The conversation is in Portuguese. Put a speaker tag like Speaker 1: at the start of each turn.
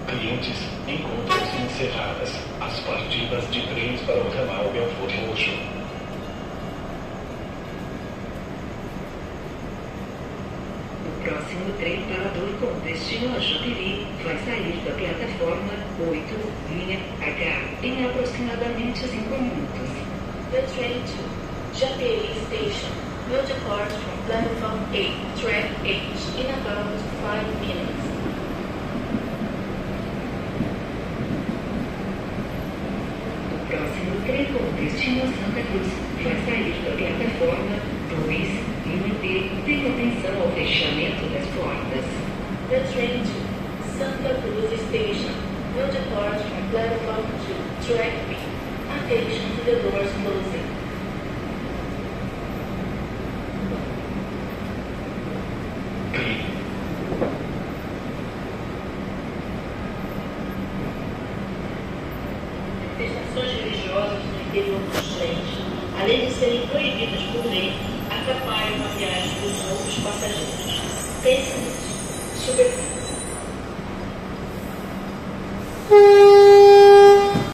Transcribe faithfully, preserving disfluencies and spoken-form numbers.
Speaker 1: Clientes, encontram-se encerradas as partidas de trens para o ramal Belfort Roxo.
Speaker 2: O próximo trem parador com destino a Japeri vai sair da plataforma oito, linha H, em aproximadamente cinco minutos.
Speaker 3: The train to Japeri Station will depart from platform eight, track H, in about five minutes.
Speaker 2: O próximo trem com destino a Santa Cruz vai sair da plataforma dois, linha D. Tenha atenção ao fechamento das portas.
Speaker 3: The train to Santa Cruz Station will depart from platform two, track B. Attention to the doors closing. Manifestações religiosas no interior dos trens, além de serem proibidas por lei, atrapalham a viagem dos outros passageiros. Pense nisso. Super